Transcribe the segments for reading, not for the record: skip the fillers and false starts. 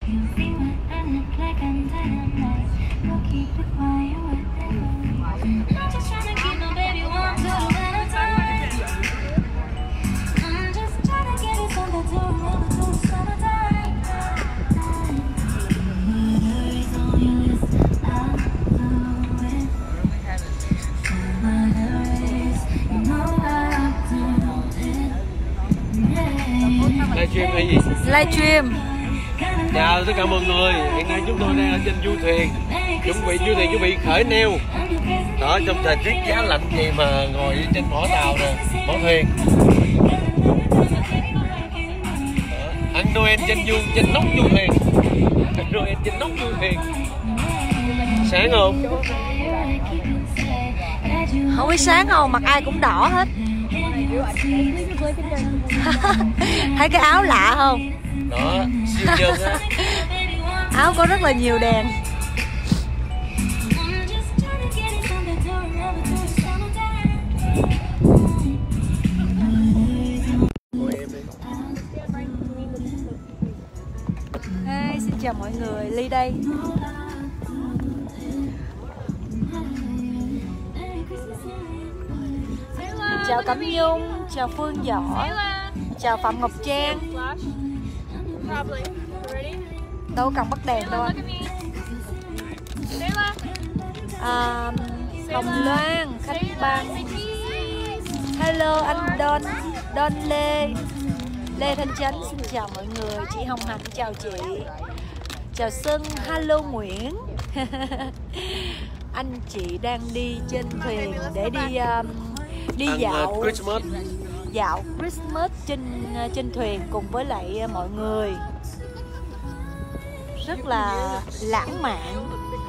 Livestream hay gì? Livestream. Chào tất cả mọi người, hiện nay chúng tôi đang ở trên du thuyền, chuẩn bị khởi neo. Đó, trong thời tiết giá lạnh gì mà ngồi trên mỏ tàu nè, mỏ thuyền. Đó, ăn Noel trên nóc du thuyền. Ăn Noel trên nóc du thuyền. Sáng không? Không biết sáng không, mặt ai cũng đỏ hết. Thấy cái áo lạ không? Đó, siêu nhân á. Áo có rất là nhiều đèn. Hey, xin chào mọi người, Ly đây. Chào Cẩm Nhung, chào Phương Võ, chào Phạm Ngọc Trang. Đâu cần bắt đèn đâu anh. Hồng Loan, khách băng. Hello anh Don Lê Thanh Chánh, xin chào mọi người. Chị Hồng Hạnh, chào chị. Chào Xuân, hello Nguyễn. Anh chị đang đi trên thuyền để đi dạo Christmas. Dạo Christmas trên thuyền cùng với lại mọi người. Rất là lãng mạn.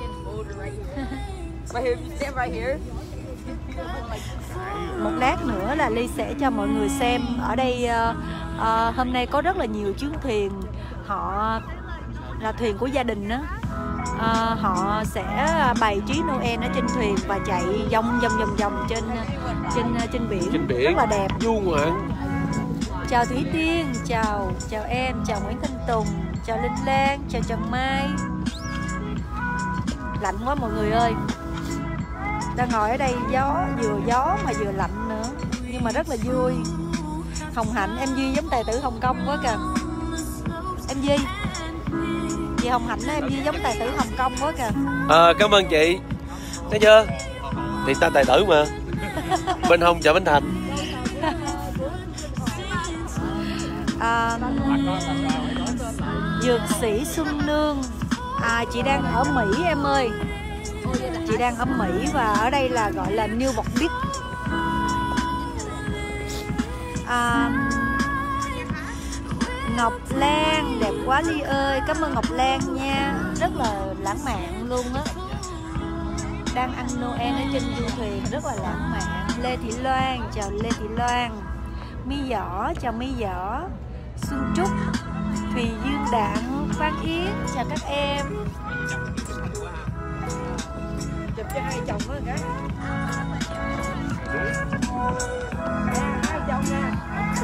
Một lát nữa là Ly sẽ cho mọi người xem ở đây. Hôm nay có rất là nhiều chuyến thuyền, họ là thuyền của gia đình đó. Họ sẽ bày trí Noel ở trên thuyền và chạy vòng trên biển, rất là đẹp, du ngoạn. Chào Thủy Tiên, chào em, chào Nguyễn Thanh Tùng, chào Linh Lan, chào Trần Mai. Lạnh quá mọi người ơi. Đang ngồi ở đây vừa gió mà vừa lạnh nữa, nhưng mà rất là vui. Hồng Hạnh, em Duy giống tài tử Hồng Kông quá kìa. Em Duy, chị Hồng Hạnh đó, em Duy giống tài tử Hồng Kông quá kìa. Cảm ơn chị. Thấy chưa? Thì ta tài tử mà. Bên Hồng chợ Bến Thành. Dược sĩ Xuân Nương, chị đang ở Mỹ em ơi. Chị đang ở Mỹ và ở đây là gọi là New York Beach. Ngọc Lan, đẹp quá Ly ơi. Cảm ơn Ngọc Lan nha. Rất là lãng mạn luôn á. Đang ăn Noel ở trên du thuyền, rất là lãng mạn. Lê Thị Loan, chào Lê Thị Loan. My Võ, chào My Võ. Xuân Trúc, Thùy Dương Đặng, Phan Yến, chào các em. Chụp cho hai chồng có cái. Hai chồng nha.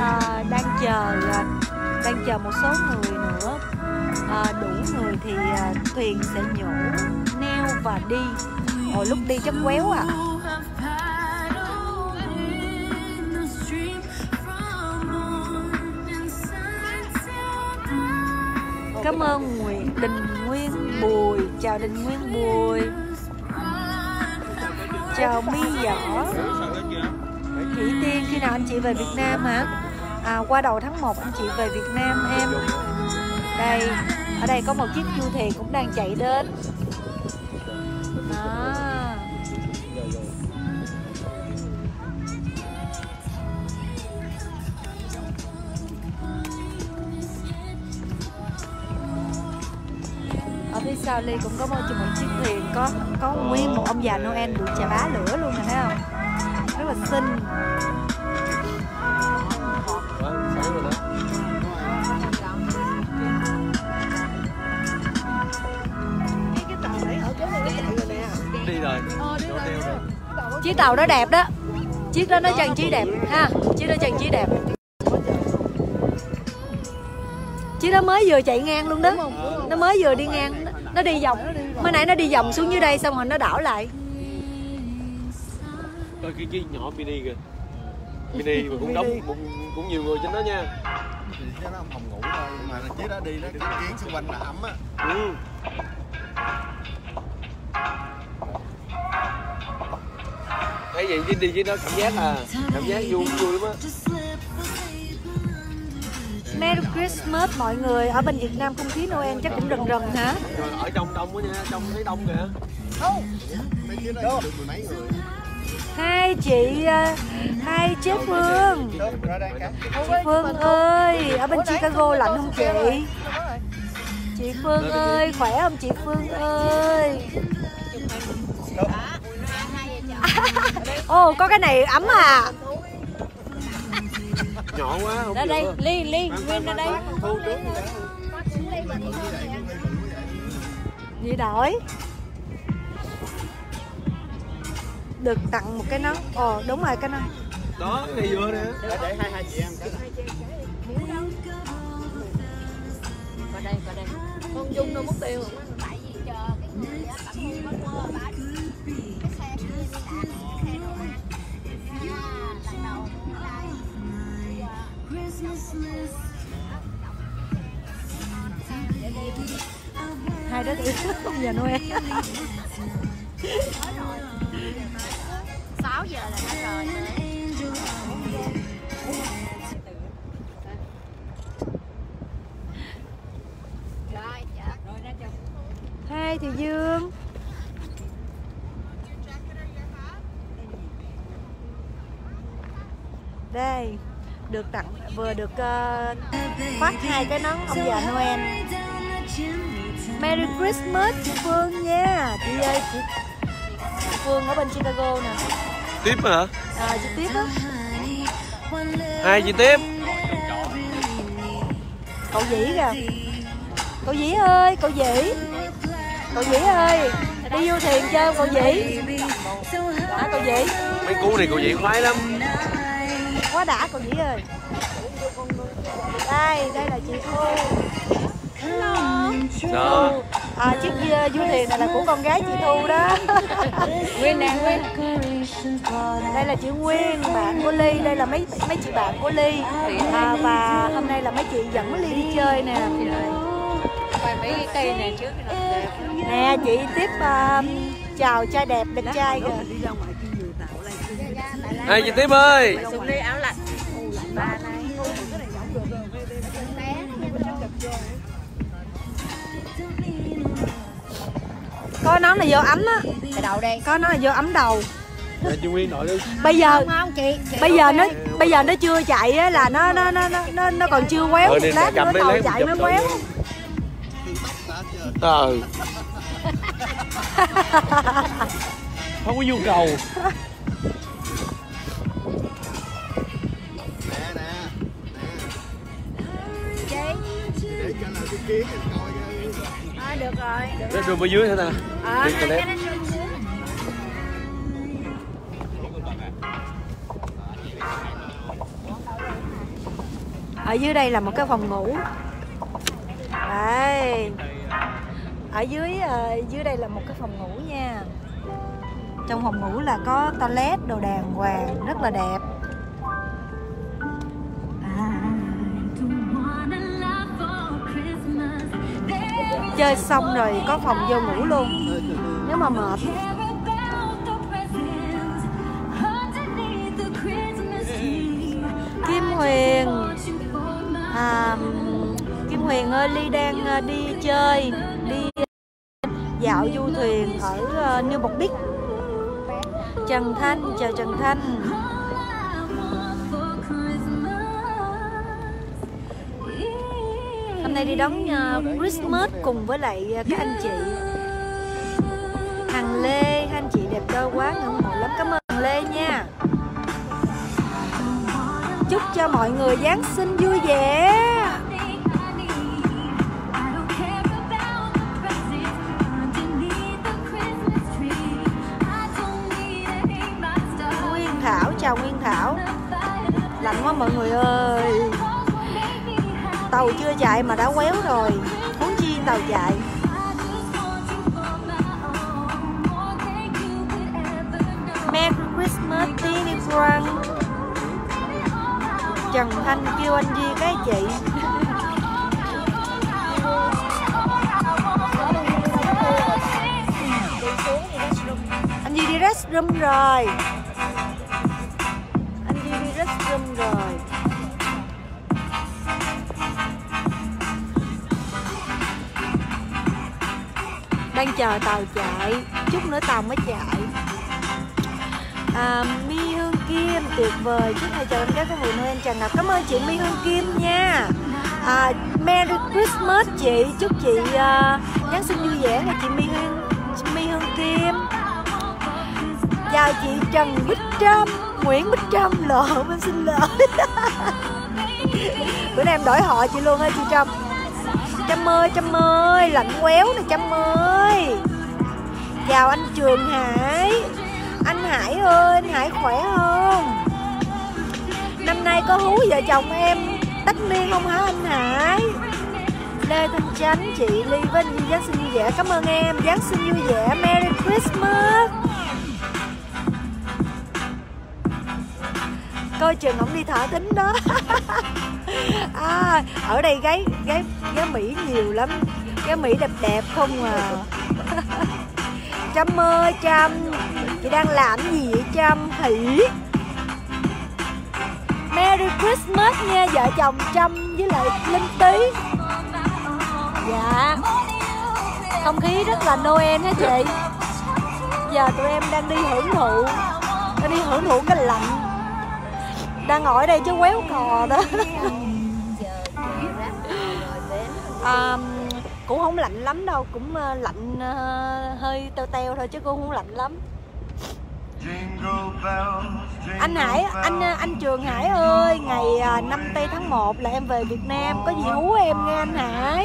Đang chờ một số người nữa. Đủ người thì thuyền sẽ nhổ neo và đi. Lúc đi chắc quéo à. Cảm ơn Đình Nguyên Bùi, chào Đình Nguyên Bùi. Chào My Võ. Thủy Tiên, khi nào anh chị về Việt Nam hả? Qua đầu tháng 1 anh chị về Việt Nam em. Đây, ở đây có một chiếc du thuyền cũng đang chạy đến. Đó. Ở phía sau Ly cũng có một chiếc thuyền có nguyên một ông già Noel được chà bá lửa luôn nè, thấy không? Rất là xinh. Đi rồi. Chiếc tàu đó đẹp đó. Chiếc đó nó trang trí đẹp ha. Chiếc đó trang trí đẹp. Chứ nó mới vừa chạy ngang luôn đó. Nó mới vừa đi ngang. Nó đi vòng. Mới nãy nó đi vòng xuống dưới đây xong rồi nó đảo lại. Coi cái chiếc nhỏ mini kìa. Mini mà cũng đóng cũng nhiều người trên đó nha. Thì nó phòng ngủ thôi, mà chiếc đó đi nó kiến xung quanh là ẩm á. Ừ. Thấy vậy chứ đi với nó cảm giác vui lắm á. Merry Christmas mọi người. Ở bên Việt Nam không khí Noel chắc cũng rần rần hả? Rồi ở trong đông quá nha, trong thấy đông kìa. Mấy chiếc đó được mười mấy người. Hai chị Phương. Chị Phương ơi, ở bên Chicago lạnh không chị? Chị Phương ơi, khỏe không chị Phương ơi? Ồ, có cái này ấm à? Nhỏ quá không. Ở đây, Ly, Nguyên ra đây. Thu trước Đi đổi. Được tặng một cái nón. Ồ, đúng rồi cái nón. đó, cái này vừa nè. Để hai chị em cái này. Vào đây. Con Dung đâu mất tiêu rồi. Tại vì chờ cái người á, tập hôn bắt mơ bả cái xe kia đi đặt xe đồ ăn. Lần đầu ở đây. Hai đứa yêu không giờ Noel. 6 giờ là nó rồi. Hai thì Dương. Đây, được tặng vừa được phát hai cái nón ông già Noel. Merry Christmas chị Phương nha. Chị ơi, chị Phương ở bên Chicago nè. Tiếp hả? Chị Tiếp á. Hai chị Tiếp. Cậu Dĩ kìa. Cậu Dĩ ơi, cậu Dĩ. Cậu Dĩ ơi, đi du thuyền chơi cậu Dĩ. Cậu Dĩ. Mấy cú này cậu Dĩ khoái lắm. Quá đã cậu Dĩ ơi. Đây là chị Thu. Hello. Đó. Chiếc du thuyền này là của con gái chị Thu đó. Nguyên nè, Nguyên. Đây là chị Nguyên, bạn của Ly. Đây là mấy chị bạn của Ly. Và hôm nay là mấy chị dẫn Ly đi chơi nè. Quay mấy cái cây này trước. Nè chị Tiếp chào trai đẹp trai kìa. Hai chị Tiếp ơi. Xuống đi áo lạnh. Có nón này vô ấm á. Cái đầu đây. Có nón này vô ấm đầu. Dạ, chị Nguyên nội đi. Bây giờ Không chị. bây giờ nó chưa chạy á là nó còn chưa quéo. Lát nữa tàu chạy mới quéo. Không có nhu cầu. Để cho là cái kiến coi Được rồi. Nó đường ở dưới hả ta? Đi toilet. Ở dưới đây là một cái phòng ngủ. Đây. Ở dưới đây là một cái phòng ngủ nha. Trong phòng ngủ là có toilet đồ đàng hoàng, rất là đẹp. Chơi xong rồi có phòng vô ngủ luôn. Nếu mà mệt. Kim Huyền ơi, Ly đang đi chơi, đi dạo du thuyền ở Newport Beach. Trần Thanh, chào Trần Thanh. Hôm nay đi đón Christmas cùng với lại các anh chị. Hằng Lê, hai anh chị đẹp đôi quá, ngưỡng mộ lắm. Cảm ơn Hằng Lê nha. Chúc cho mọi người Giáng sinh vui vẻ. Nguyên Thảo, chào Nguyên Thảo. Lạnh quá mọi người ơi. Tàu chưa chạy mà đã quéo rồi, huống chi tàu chạy. Merry Christmas Tini Frank. Trần Thanh kêu anh Duy cái chị. Anh Duy đi restroom rồi. Anh Duy đi restroom rồi. Đang chờ tàu chạy, chút nữa tàu mới chạy. My Hương Kim tuyệt vời, chúc hai chào em gái có mùa Noel tràn ngập. Cảm ơn chị My Hương Kim nha. Merry Christmas chị, chúc chị Giáng sinh vui vẻ nha chị My Hương Kim. Chào chị Trần Bích Trâm, Nguyễn Bích Trâm, lộn em xin lỗi. Bữa nay em đổi họ chị luôn á chị Trâm. Trâm ơi, lạnh quéo nè Trâm ơi. Chào anh Trường Hải. Anh Hải ơi, anh Hải khỏe không? Năm nay có hú vợ chồng em tất niên không hả anh Hải? Lê Thanh Chánh, chị Ly với anh Duy Giáng sinh vui vẻ. Cảm ơn em, Giáng sinh vui vẻ, Merry Christmas. Coi chừng ổng đi thả thính đó. Ở đây gái Mỹ nhiều lắm, gái Mỹ đẹp đẹp không à. Trâm ơi Trâm, chị đang làm gì vậy Trâm? Hỉ. Merry Christmas nha vợ chồng Trâm với lại Linh Tý. Dạ, không khí rất là Noel hả chị? Giờ tụi em đang đi hưởng thụ cái lạnh. Đang ngồi ở đây chứ quéo cò đó. Cũng không lạnh lắm đâu, cũng lạnh hơi teo thôi chứ cũng không lạnh lắm. Anh Hải, anh Trường Hải ơi, ngày 5 tây tháng 1 là em về Việt Nam, có gì hú em nghe anh Hải.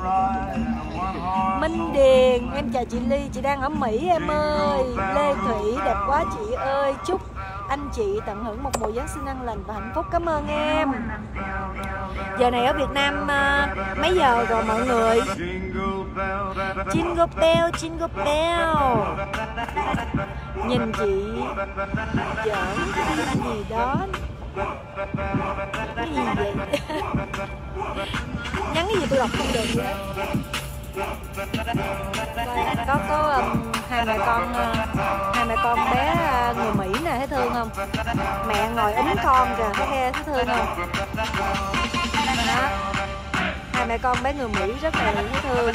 Minh Điền, em chào chị Ly, chị đang ở Mỹ em ơi. Lê Thủy, đẹp quá chị ơi, chúc anh chị tận hưởng một mùa Giáng sinh an lành và hạnh phúc. Cảm ơn em. Giờ này ở Việt Nam mấy giờ rồi mọi người? Jingle bell, jingle bell. Nhìn chị giỡn cái gì đó. Cái gì vậy? Nhắn cái gì tôi đọc không được vậy? Có hai mẹ con bé người Mỹ nè, thấy thương không? Mẹ ngồi ấm con kìa, thấy thương không? Đó. Hai mẹ con bé người Mỹ rất là thấy thương.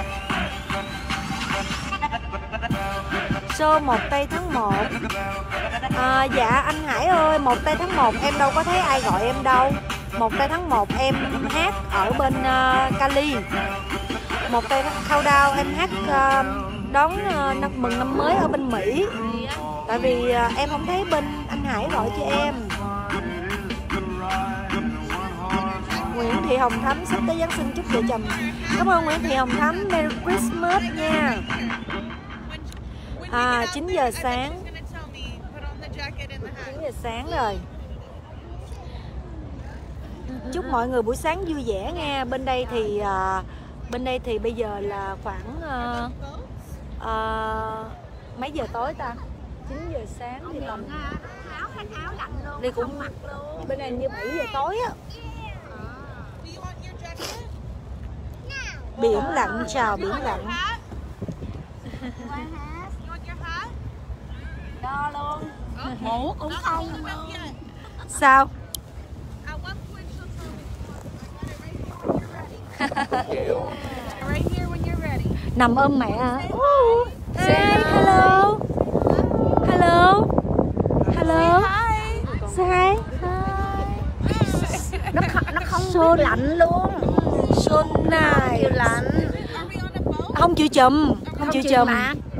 Show 1 tây tháng 1. Dạ anh Hải ơi, 1 tây tháng 1 em đâu có thấy ai gọi em đâu. 1 tây tháng 1 em hát ở bên Cali. 1 tây countdown em hát đón mừng năm mới ở bên Mỹ. Tại vì em không thấy bên anh Hải gọi cho em. Nguyễn Thị Hồng Thắm sắp tới Giáng sinh chúc vợ chồng. Cảm ơn Nguyễn Thị Hồng Thắm, Merry Christmas nha. 9 giờ sáng. 9 giờ sáng rồi. Chúc mọi người buổi sáng vui vẻ nha. Bên đây thì bây giờ là khoảng mấy giờ tối ta? 9 giờ sáng thì tầm đây cũng bên này như 7 giờ tối á. Biển lặng, chào biển lặng. Đo luôn. Ngủ cũng không. Sao? Nằm ôm mẹ hả? Say hello. Hello. Hello. Say hi. Nó không lạnh luôn. So nice. Lạnh. Không chịu chùm, không chịu chùm.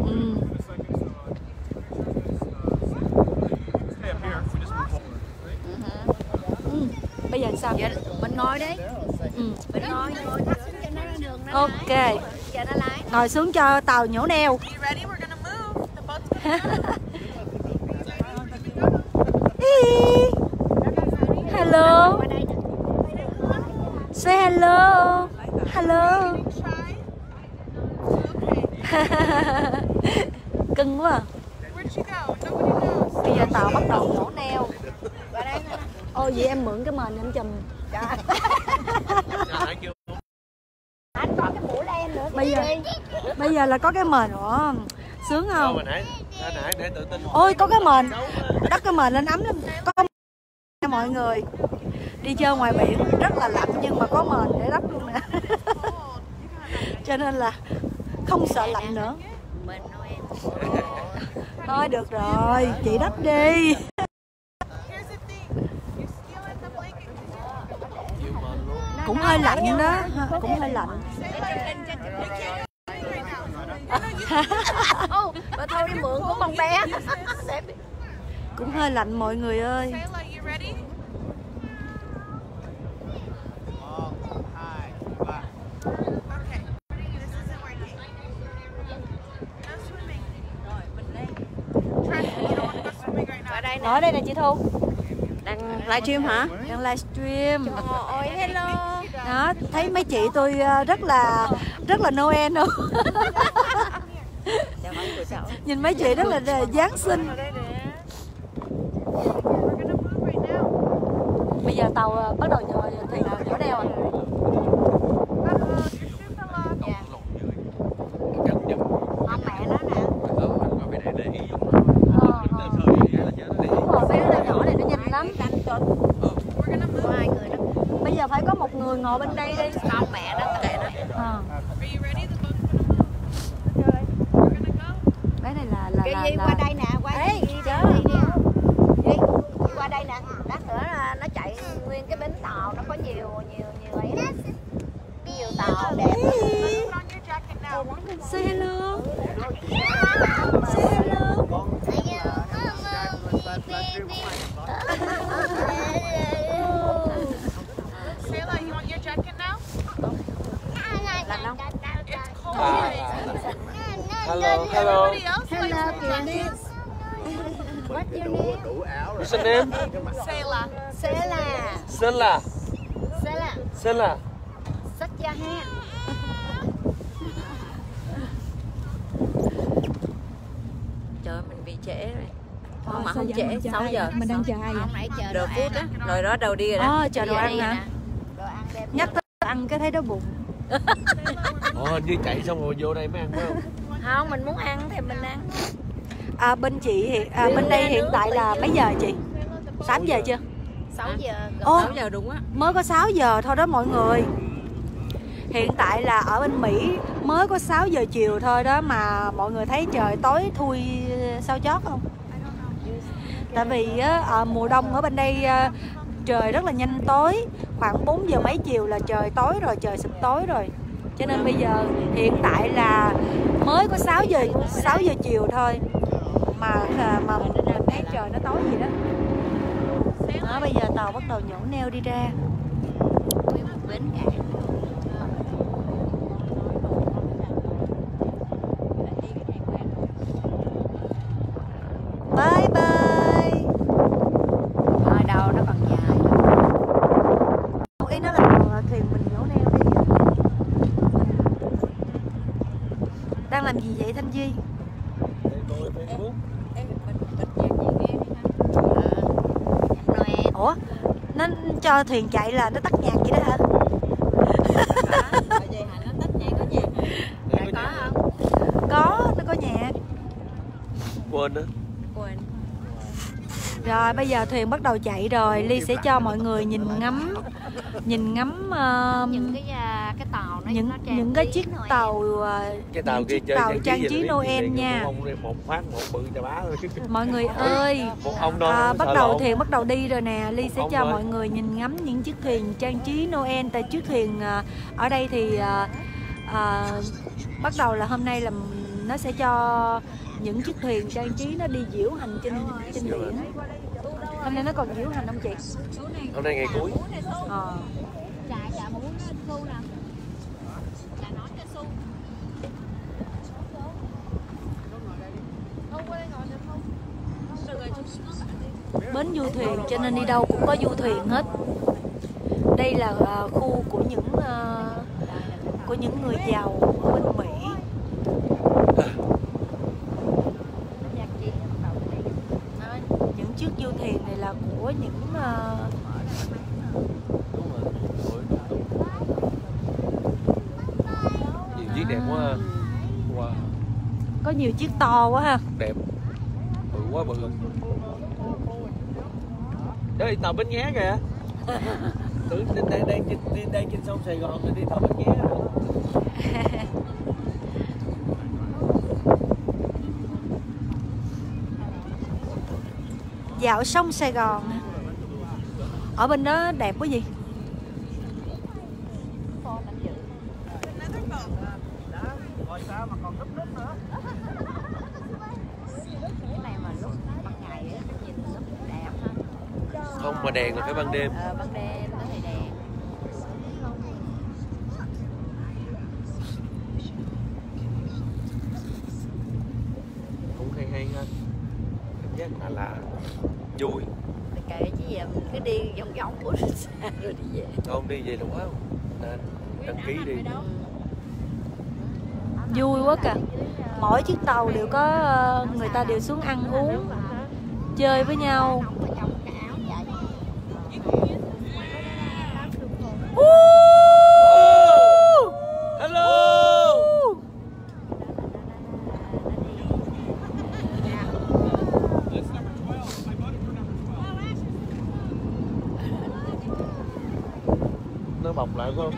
Bây giờ sao? Dạ, mình ngồi đi. Mình ngồi thắt xuống cho nó đường nó. Ok. Giờ nó lái. Ngồi xuống cho tàu nhổ neo. Hello. Say hello. Hello. Cưng quá. Bây giờ tàu bắt đầu nhổ neo. Ô vậy em mượn cái mền em chùm. Anh có cái mũ len nữa. Bây giờ là có cái mền nữa. Sướng không? Hồi nãy tự tin. Ôi có cái mền. Đắp cái mền lên ấm lắm. Có mọi người. Đi chơi ngoài biển rất là lạnh nhưng mà có mền để đắp luôn nè. Cho nên là không sợ lạnh nữa. Thôi được rồi, chị đắp đi. Cũng hơi lạnh đó, cũng hơi lạnh. Bà thôi đi mượn của con bé. Cũng hơi lạnh mọi người ơi. Ở đây nè chị Thu. Đang livestream hả? Đang livestream. Ôi hello. Đó, thấy mấy chị tôi rất là Noel luôn. Nhìn mấy chị rất là Giáng sinh. Bây giờ tàu bắt đầu thì nhổ neo rồi. Ông mẹ nó nè. Nhỏ này nó nhanh lắm. Bây giờ phải có một người ngồi bên đây đi. Ông mẹ nó kệ nó. Cái này là Cái gì qua đây nè, qua đây đi qua đây nè. Lát nữa nó chạy nguyên cái bến tàu, nó có nhiều ấy lắm. Nhiều tàu đẹp. Say hello. Say hello. Sayla, you want your jacket now? Lạnh không? It's cold. Hello, hello. Everybody else likes their jackets. What's your name? What's your name? Sayla. Sela. Sela. Sách gia ha. Trời mình bị trễ rồi. Không mà không trễ 6 giờ. Mình đang chờ ai vậy? Không nãy chờ đồ phút á. Rồi đó đầu đi rồi đó. Chờ đồ ăn hả? Đồ ăn đẹp. Nhắc tới ăn cái thấy đói bụng. Như chạy xong rồi vô đây mới ăn phải không? Không, mình muốn ăn thì mình ăn. Bên chị bên đây hiện tại là mấy giờ chị? 8 giờ chưa? 6 giờ. Gần 6 giờ đúng á. Mới có 6 giờ thôi đó mọi người. Hiện tại là ở bên Mỹ mới có 6 giờ chiều thôi đó mà mọi người thấy trời tối thui sao chót không? Tại vì mùa đông ở bên đây trời rất là nhanh tối, khoảng 4 giờ mấy chiều là trời tối rồi, trời sụp tối rồi. Cho nên bây giờ hiện tại là mới có 6 giờ chiều thôi mà mình thấy trời nó tối gì đó. Đó, bây giờ tàu bắt đầu nhổ neo đi ra. Bến cảng. Bye bye. Ở đâu nó còn dài. Ý nó là thuyền mình nhổ neo đi. Đang làm gì vậy Thanh Duy? Ủa, nó cho thuyền chạy là nó tắt nhạc vậy đó hả? Có, nó có nhạc. Quên đó. Rồi bây giờ thuyền bắt đầu chạy rồi, Ly sẽ cho mọi người nhìn ngắm những cái tàu nó những cái chiếc tàu trang trí Noel nha. Một phát một bự chà bá thôi. Mọi người ơi, bắt đầu thuyền bắt đầu đi rồi nè. Ly sẽ cho mọi người nhìn ngắm những chiếc thuyền trang trí Noel. Tại chiếc thuyền ở đây thì bắt đầu là hôm nay là nó sẽ cho những chiếc thuyền trang trí nó đi diễu hành trên biển. Hôm nay nó còn diễu hành không chị? Hôm nay ngày cuối. Bến du thuyền cho nên đi đâu cũng có du thuyền hết. Đây là khu của những người giàu ở bên Mỹ. Những chiếc du thuyền này là của những nhiều chiếc đẹp quá. Wow. có nhiều chiếc to quá ha. Đẹp, bự quá bự. Đây tàu Bến Nghé kìa. Tưởng đang trên sông Sài Gòn rồi đi tàu Bến Nghé rồi. Dạo sông Sài Gòn. Ở bên đó đẹp quá gì. Không mà đèn là phải ban đêm. Ban đêm nó thì đèn. Cũng hay ha. Cảm giác là vui. Kệ chứ giờ mình cứ đi vòng vòng của xa rồi đi về. Không đi về đủ không? Nên đăng ký đi. Vui quá kìa. Mỗi chiếc tàu đều có người ta đều xuống ăn uống, chơi với nhau. Hello. Nó bọc lại phải không?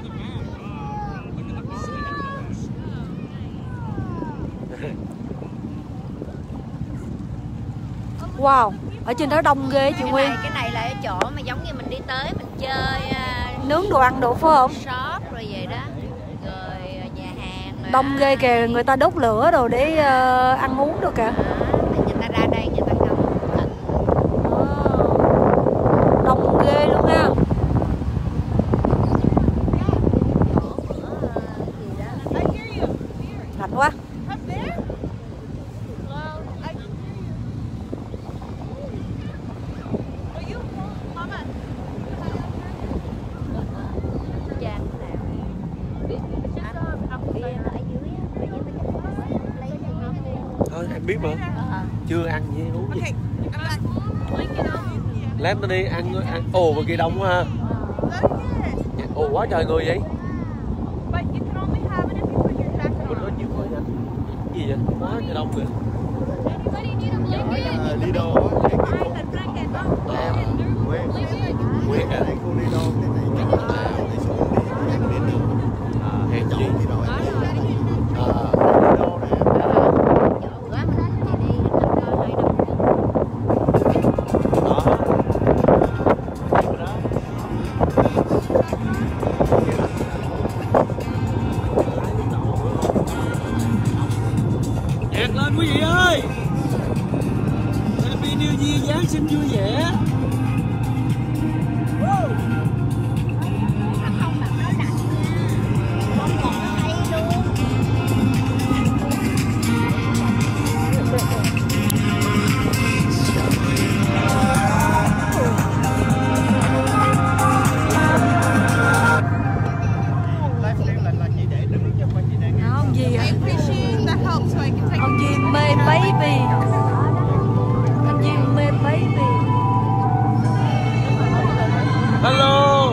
Wow, ở trên đó đông ghê chị Nguyên. Cái này là chỗ mà giống như mình đi tới mình chơi Nướng đồ ăn đồ phải không? shop rồi vậy đó. Rồi nhà hàng. Đông ghê kìa, người ta đốt lửa đồ để ăn uống đồ kìa. Người ta ra đây người ta cầm thịt. Đông ghê luôn ha. Lạnh quá. Thôi em biết mà. Chưa ăn gì uống gì. Lát nó đi ăn. Ồ bên kia đông quá ha. Ồ quá trời người vậy. Bên đó nhiều người nha. Gì vậy? Quá trời đông kìa. Lido á, Nguyễn à, đây cô Lido cái này đi xuống đi em đến đường. Hèn chi. Lido nè. Nhạc lên quý vị ơi. Happy New Year, Giáng sinh vui vẻ. Ông gì ạ? Appreciate that help so I can take Ông gì mê baby. Ông gì mê baby. Hello.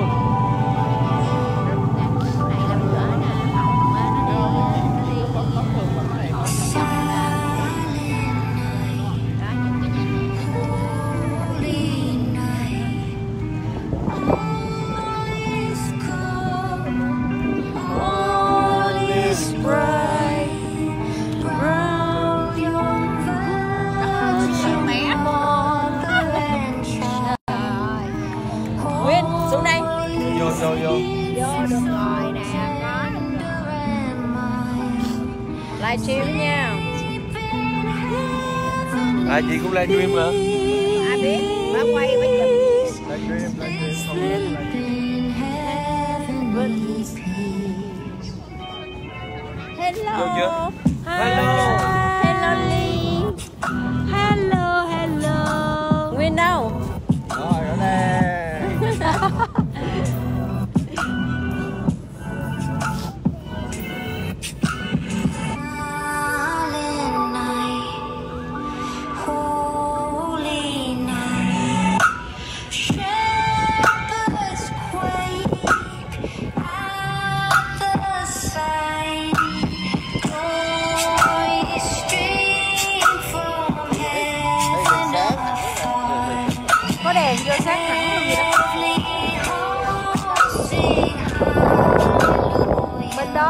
Nguyên, xuống đây. Vô. Vô được rồi nè, có livestream nha. À chị cũng livestream hả? Ai biết, bà quay với chụp. Vô chưa? Hello. Hello Ly. Hello. Nguyên đâu? Rồi ở đây.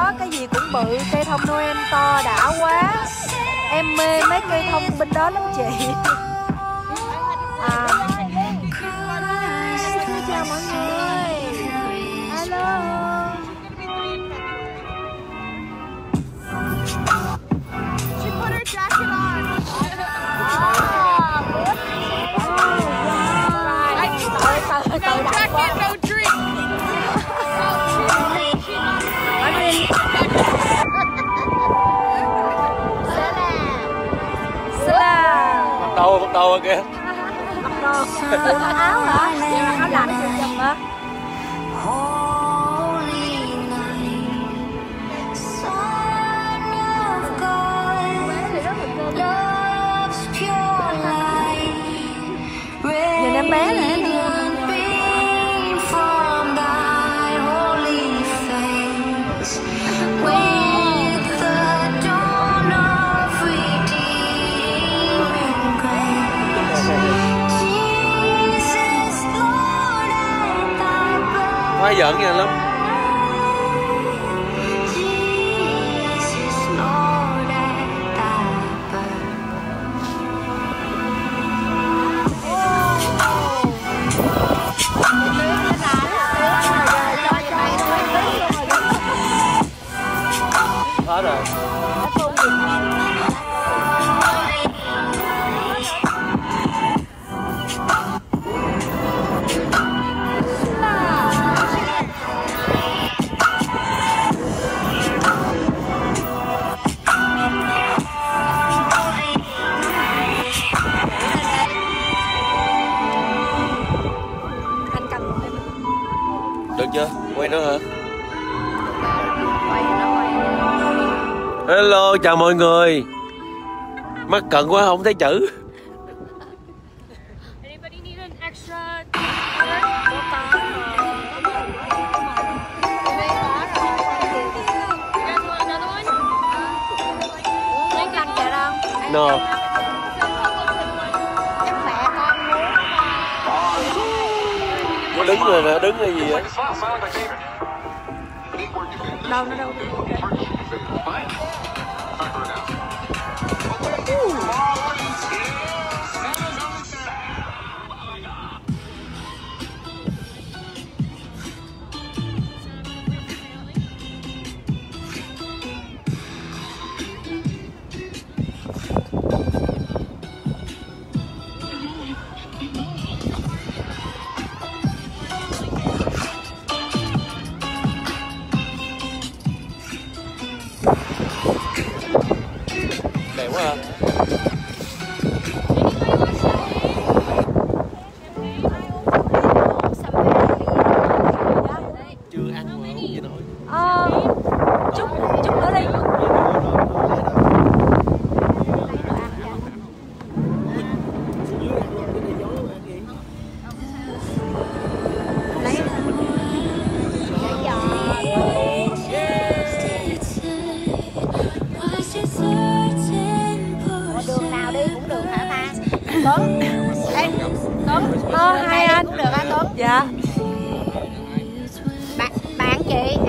đó cái gì cũng bự, cây thông Noel to đã quá. Em mê mấy cây thông bên đó lắm chị. Xin chào mọi người. Hello. She put her jacket on. No jacket, no drink. Bắt đầu rồi kìa. Mặc đồ. Mặc áo hả? Vậy mà áo lạnh rồi chùm hả? Nhìn em bé này. Quá giỡn nha lắm. Hết rồi. Được chưa? Quay nữa hả? Hello, chào mọi người. Mắt cận quá không thấy chữ. Anybody need an extra? No. Nó đứng rồi nè, đứng hay gì vậy? Đâu nó đâu. Đẹp quá ha. Chưa ăn mà không gì nổi. Chút nữa đi. Đường nào đi cũng được hả ta? Tuấn, em Tuấn, Hai anh cũng được anh Tuấn. Dạ. Bạn chị em.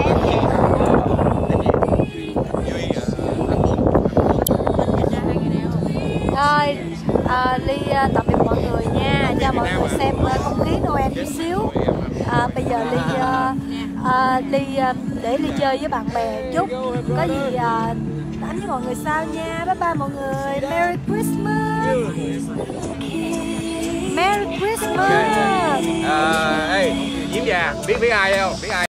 Rồi, Ly tạm biệt mọi người nha, cho mọi người xem không khí Noel chút xíu. Bây giờ Ly để Ly chơi với bạn bè chút. Có gì đánh với mọi người sau nha. Bye bye mọi người. Merry Christmas. Merry Christmas. Ê, Diễm già, biết ai không? Biết ai?